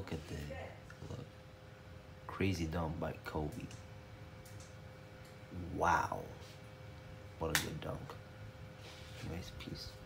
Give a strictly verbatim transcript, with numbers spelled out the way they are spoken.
Look at the look. Crazy dunk by Kobe. Wow. What a good dunk. Nice piece.